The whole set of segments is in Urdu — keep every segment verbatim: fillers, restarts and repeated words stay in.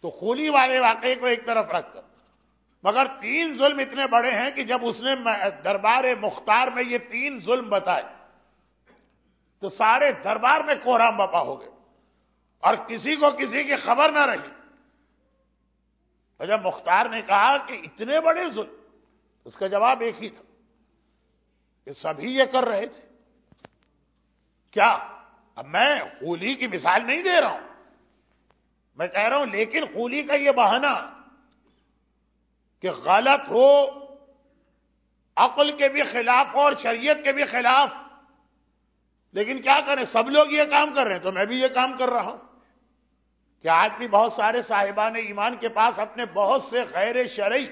تو خولی والے واقعے کو ایک طرف رکھ کر، مگر تین ظلم اتنے بڑے ہیں کہ جب اس نے دربار مختار میں یہ تین ظلم بتائے تو سارے دربار میں کوہرام بپا ہو گئے اور کسی کو کسی کی خبر نہ رہی. اور جب مختار نے کہا کہ اتنے بڑے ظلم، اس کا جواب ایک ہی تھا کہ سبھی یہ کر رہے تھے. کیا اب میں خولی کی مثال نہیں دے رہا ہوں، میں کہہ رہا ہوں لیکن خولی کا یہ بہانہ کہ غلط ہو، عقل کے بھی خلاف ہو اور شریعت کے بھی خلاف، لیکن کیا کریں سب لوگ یہ کام کر رہے ہیں تو میں بھی یہ کام کر رہا ہوں. کہ آج بھی بہت سارے صاحبان ایمان کے پاس اپنے بہت سے غیر شرعی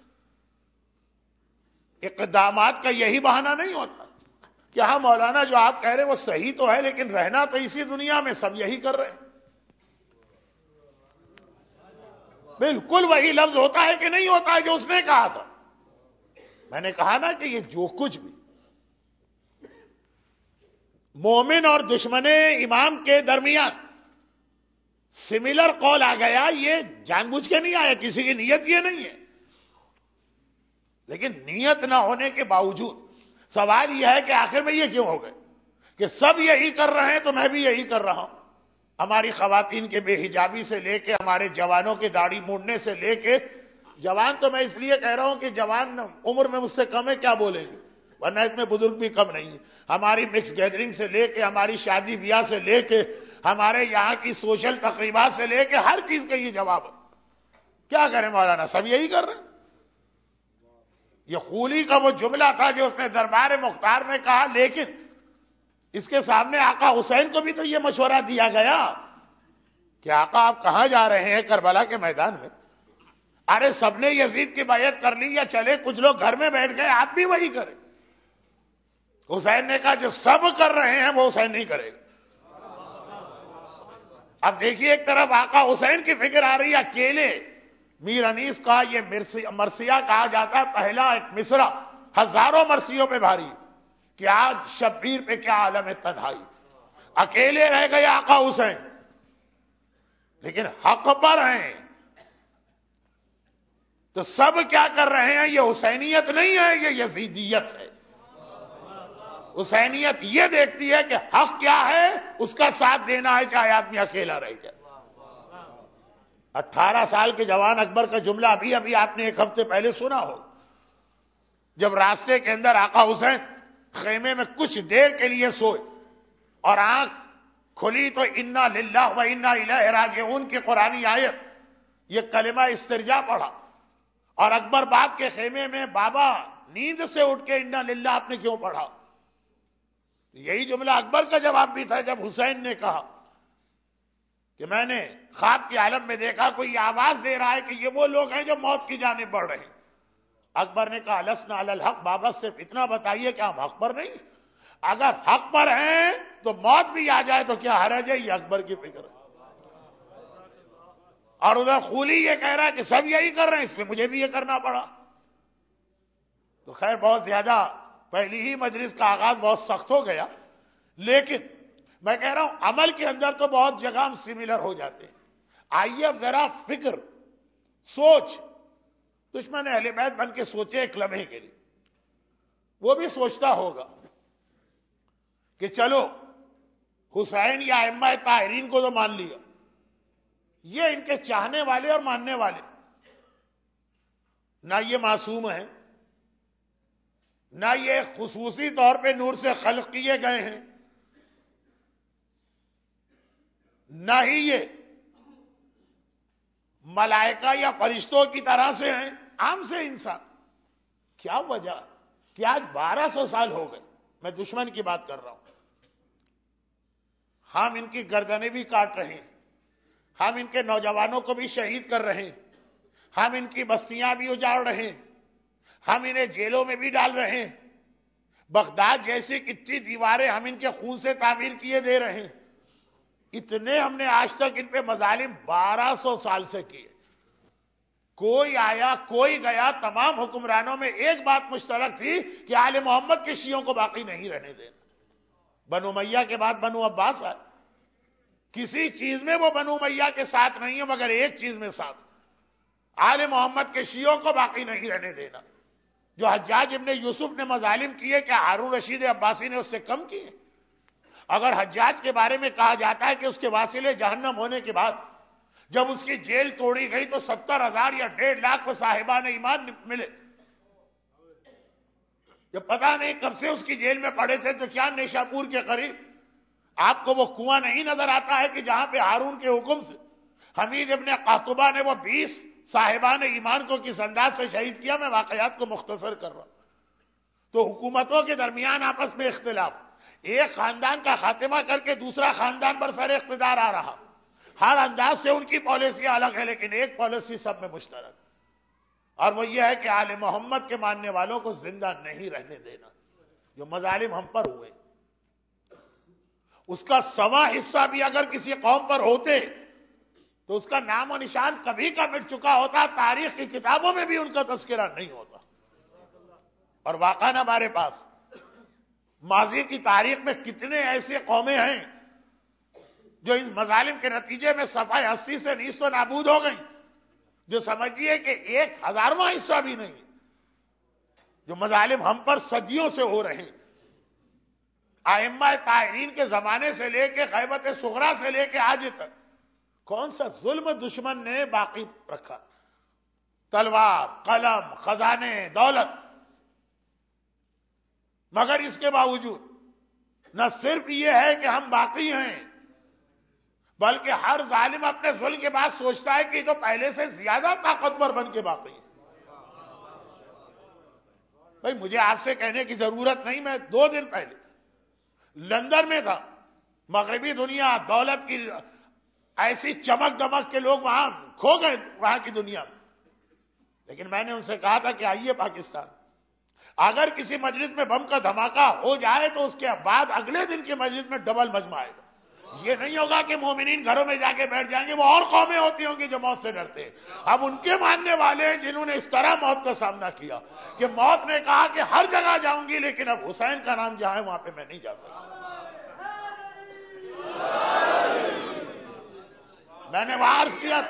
اقدامات کا یہی بہانہ نہیں ہوتا کہ ہاں مولانا جو آپ کہہ رہے ہیں وہ صحیح تو ہے، لیکن رہنا تو اسی دنیا میں سب یہی کر رہے ہیں. بالکل وہی لفظ ہوتا ہے کہ نہیں ہوتا ہے جو اس نے کہا تھا. میں نے کہا نا کہ یہ جو کچھ بھی مومن اور دشمن امام کے درمیان سملر قول آ گیا، یہ جان بوجھ کے نہیں آیا، کسی کی نیت یہ نہیں ہے. لیکن نیت نہ ہونے کے باوجود سوال یہ ہے کہ آخر میں یہ کیوں ہو گئے کہ سب یہی کر رہے ہیں تو میں بھی یہی کر رہا ہوں. ہماری خواتین کے بے حجابی سے لے کے ہمارے جوانوں کے داڑھی موڑنے سے لے کے، جوان تو میں اس لیے کہہ رہا ہوں کہ جوان عمر میں مجھ سے کم ہے، کیا بولیں گے، ورنہ اس میں بزرگ بھی کم نہیں ہے. ہماری مکس گیدرنگ سے لے کے، ہماری شادی بیاہ سے لے کے، ہمارے یہاں کی سوشل تقریبات سے لے کے ہر چیز کا یہ جواب ہے. کیا کریں مولانا، سب یہی کر رہے ہیں. یہ خولی کا وہ جملہ تھا جو اس نے دربار مختار میں کہا، لیکن اس کے سامنے آقا حسین کو بھی تو یہ مشورہ دیا گیا کہ آقا آپ کہاں جا رہے ہیں؟ کربلا کے میدان میں. ارے سب نے یزید کی بیعت کر لی، یا چلے کچھ لوگ گھر میں بیٹھ گئے، آپ بھی وہی کریں. حسین نے کہا جو سب کر رہے ہیں وہ حسین نہیں کرے گا. اب دیکھیے ایک طرف آقا حسین کی فکر آ رہی ہے اکیلے. میر انیس کا یہ مرثیہ کہا جاتا ہے پہلا ایک مصرع ہزاروں مرثیوں پہ بھاری کہ آج شبیر پہ کیا عالم تنہائی، اکیلے رہ گئے آقا حسین، لیکن حق پر ہیں. تو سب کیا کر رہے ہیں؟ یہ حسینیت نہیں ہے، یہ یزیدیت ہے. حسینیت یہ دیکھتی ہے کہ حق کیا ہے، اس کا ساتھ دینا ہے چاہے آدمی اکیلا رہ جائے. اٹھارہ سال کے جوان اکبر کا جملہ ابھی ابھی آپ نے ایک ہفتے پہلے سنا ہو، جب راستے کے اندر آقا حسین خیمے میں کچھ دیر کے لیے سوئے اور آنکھ کھلی تو انا للہ و انا الیہ راجعون کی قرآنی آیت، یہ کلمہ استرجاع پڑھا. اور اکبر باپ کے خیمے میں بابا نیند سے اٹھ کے انا للہ آپ نے کیوں پڑھا؟ یہی جملہ اکبر کا جواب بھی تھا جب حسین نے کہا کہ میں نے خواب کے عالم میں دیکھا کوئی آواز دے رہا ہے کہ یہ وہ لوگ ہیں جو موت کی جانب بڑھ رہے ہیں. اکبر نے کہا لسنا علی الحق، بابا صرف اتنا بتائیے کہ ہم حق پر نہیں. اگر حق پر ہیں تو موت بھی آ جائے تو کیا حرج ہے، یہ اکبر کی فکر ہے. اور ادھر خولی یہ کہہ رہا ہے کہ سب یہی کر رہے ہیں، اس میں مجھے بھی یہ کرنا پڑا. تو خیر بہت زیادہ پہلی ہی مجلس کا آغاز بہت سخت ہو گیا، لیکن میں کہہ رہا ہوں عمل کے اندر تو بہت جگہ ہم سملر ہو جاتے ہیں. آئیے اب ذرا فکر، سوچ، دشمن اہل بیت بن کے سوچے ایک لمحے کے لیے. وہ بھی سوچتا ہوگا کہ چلو حسین یا ائمہ طاہرین کو تو مان لیا، یہ ان کے چاہنے والے اور ماننے والے نہ یہ معصوم ہیں، نہ یہ خصوصی طور پہ نور سے خلق کیے گئے ہیں، نہ ہی یہ ملائکہ یا فرشتوں کی طرح سے ہیں، عام سے انسان. کیا وجہ کہ آج بارہ سو سال ہو گئے، میں دشمن کی بات کر رہا ہوں، ہم ان کی گردنیں بھی کاٹ رہے ہیں، ہم ان کے نوجوانوں کو بھی شہید کر رہے ہیں، ہم ان کی بستیاں بھی اجاڑ رہے ہیں، ہم انہیں جیلوں میں بھی ڈال رہے ہیں، بغداد جیسی کتنی دیواریں ہم ان کے خون سے تعمیر کیے دے رہے ہیں. اتنے ہم نے آج تک ان پہ مظالم بارہ سو سال سے کیے. کوئی آیا کوئی گیا، تمام حکمرانوں میں ایک بات مشترک تھی کہ آل محمد کے شیعوں کو باقی نہیں رہنے دینا. بنو امیہ کے بعد بنو عباس آئے، کسی چیز میں وہ بنو امیہ کے ساتھ نہیں ہے، مگر ایک چیز میں ساتھ، آل محمد کے شیعوں کو باقی نہیں رہنے دینا۔ جو حجاج ابن یوسف نے مظالم کیے، کیا ہارون رشید عباسی نے اس سے کم کیے؟ اگر حجاج کے بارے میں کہا جاتا ہے کہ اس کے واسطے جہنم ہونے کے بعد جب اس کی جیل توڑی گئی تو ستر ہزار یا ڈیڑھ لاکھ کو صاحبان ایمان ملے، جب پتہ نہیں کب سے اس کی جیل میں پڑے تھے، تو کیا نیشاپور کے قریب آپ کو وہ کنواں نہیں نظر آتا ہے کہ جہاں پہ ہارون کے حکم سے حمید ابن قاطبہ نے وہ بیس صاحبان ایمان کو کس انداز سے شہید کیا؟ میں واقعات کو مختصر کر رہا ہوں۔ تو حکومتوں کے درمیان آپس میں اختلاف، ایک خاندان کا خاتمہ کر کے دوسرا خاندان برسر اقتدار آ رہا، ہر انداز سے ان کی پالیسیاں الگ ہے، لیکن ایک پالیسی سب میں مشترک، اور وہ یہ ہے کہ آل محمد کے ماننے والوں کو زندہ نہیں رہنے دینا۔ جو مظالم ہم پر ہوئے، اس کا سوا حصہ بھی اگر کسی قوم پر ہوتے تو اس کا نام و نشان کبھی کا مٹ چکا ہوتا، تاریخ کی کتابوں میں بھی ان کا تذکرہ نہیں ہوتا۔ اور واقعاً ہمارے پاس ماضی کی تاریخ میں کتنے ایسے قومیں ہیں جو اس مظالم کے نتیجے میں صفحہ ہستی سے نیست و نابود ہو گئیں، جو سمجھیے کہ ایک ہزارواں حصہ بھی نہیں، جو مظالم ہم پر صدیوں سے ہو رہے ہیں، ائمہ طاہرین کے زمانے سے لے کے خیبت صغریٰ سے لے کے آج تک کون سا ظلم دشمن نے باقی رکھا؟ تلوار، قلم، خزانے، دولت، مگر اس کے باوجود نہ صرف یہ ہے کہ ہم باقی ہیں، بلکہ ہر ظالم اپنے ظلم کے بعد سوچتا ہے کہ یہ تو پہلے سے زیادہ طاقتور بن کے باقی ہے۔ بھائی مجھے آپ سے کہنے کی ضرورت نہیں، میں دو دن پہلے لندن میں تھا، مغربی دنیا دولت کی ایسی چمک دمک کے لوگ وہاں کھو گئے وہاں کی دنیا میں، لیکن میں نے ان سے کہا تھا کہ آئیے پاکستان، اگر کسی مجلس میں بم کا دھماکہ ہو جائے تو اس کے بعد اگلے دن کی مجلس میں ڈبل مجمع آئے گا۔ یہ نہیں ہوگا کہ مومنین گھروں میں جا کے بیٹھ جائیں گے، وہ اور قومیں ہوتی ہوں گی جو موت سے ڈرتے ہیں۔ اب ان کے ماننے والے ہیں جنہوں نے اس طرح موت کا سامنا کیا کہ موت نے کہا کہ ہر جگہ جاؤں گی، لیکن اب حسین کا نام جہاں ہے وہاں پہ میں نہیں جا سکتا۔ میں نے وہاں عرض کیا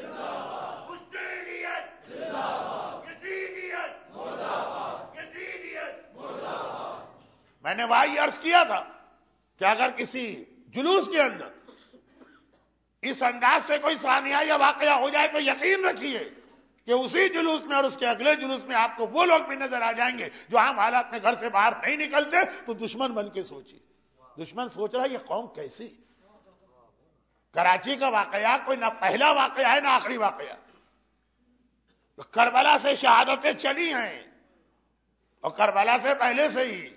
میں نے وہاں یہ عرض کیا تھا کہ اگر کسی جلوس کے اندر اس انداز سے کوئی ثانیہ یا واقعہ ہو جائے تو یقین رکھیے کہ اسی جلوس میں اور اس کے اگلے جلوس میں آپ کو وہ لوگ بھی نظر آ جائیں گے جو عام حالات میں گھر سے باہر نہیں نکلتے، تو دشمن بن کے سوچیے۔ دشمن سوچ رہا ہے یہ قوم کیسی؟ کراچی کا واقعہ کوئی نہ پہلا واقعہ ہے نہ آخری واقعہ، کربلا سے شہادتیں چلی ہیں اور کربلا سے پہلے سے ہی۔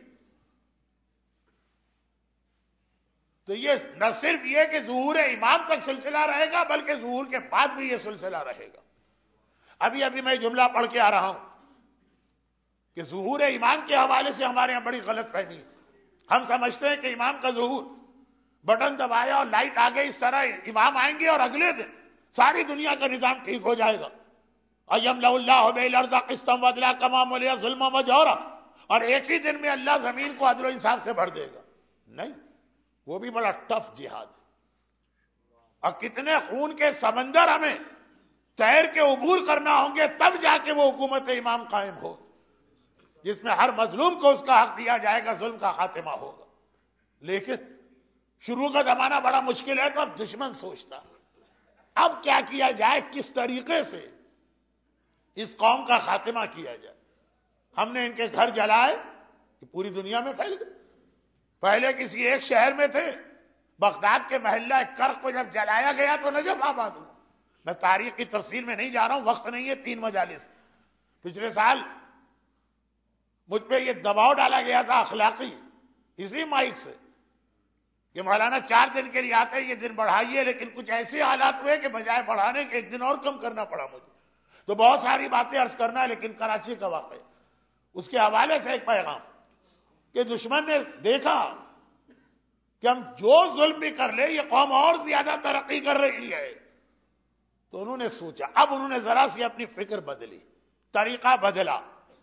تو یہ نہ صرف یہ کہ ظہور امام تک سلسلہ رہے گا، بلکہ ظہور کے بعد بھی یہ سلسلہ رہے گا۔ ابھی ابھی میں جملہ پڑھ کے آ رہا ہوں کہ ظہور امام کے حوالے سے ہمارے یہاں بڑی غلط فہمی ہے۔ ہم سمجھتے ہیں کہ امام کا ظہور بٹن دبایا اور لائٹ آ گئی، اس طرح امام آئیں گے اور اگلے دن ساری دنیا کا نظام ٹھیک ہو جائے گا۔ اَيَمْلَأُ اللَّهُ بِهِ الْأَرْضَ قِسْطًا وَعَدْلًا كَمَا مُلِئَتْ ظُلْمًا وَجَوْرًا، اور ایک ہی دن میں اللہ زمین کو عدل و انصاف سے بھر دے گا۔ نہیں، وہ بھی بڑا ٹف جہاد ہے، اور کتنے خون کے سمندر ہمیں تیر کے عبور کرنا ہوں گے، تب جا کے وہ حکومت امام قائم ہو جس میں ہر مظلوم کو اس کا حق دیا جائے گا، ظلم کا خاتمہ ہوگا۔ لیکن شروع کا زمانہ بڑا مشکل ہے، تو اب دشمن سوچتا اب کیا کیا جائے، کس طریقے سے اس قوم کا خاتمہ کیا جائے۔ ہم نے ان کے گھر جلائے کہ پوری دنیا میں پھیل گئے۔ پہلے کسی ایک شہر میں تھے، بغداد کے محلہ کرخ کو جب جلایا گیا تو نجف آباد ہوا۔ میں تاریخ کی تفصیل میں نہیں جا رہا ہوں، وقت نہیں ہے، تین مجالس۔ پچھلے سال مجھ پہ یہ دباؤ ڈالا گیا تھا اخلاقی اسی مائک سے کہ مولانا چار دن کے لیے آتے ہیں، یہ دن بڑھائیے، لیکن کچھ ایسے حالات ہوئے کہ بجائے بڑھانے کے ایک دن اور کم کرنا پڑا مجھے۔ تو بہت ساری باتیں عرض کرنا ہے، لیکن کراچی کا واقعہ اس کے حوالے سے ایک پیغام کہ دشمن نے دیکھا کہ ہم جو ظلم بھی کر لیں یہ قوم اور زیادہ ترقی کر رہی ہے، تو انہوں نے سوچا، اب انہوں نے ذرا سی اپنی فکر بدلی، طریقہ بدلا۔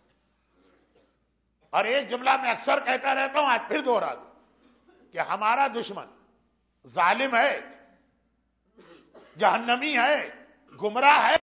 اور ایک جملہ میں اکثر کہتا رہتا ہوں، آج پھر دوہرا دوں کہ ہمارا دشمن ظالم ہے جہنمی ہے، گمراہ ہے۔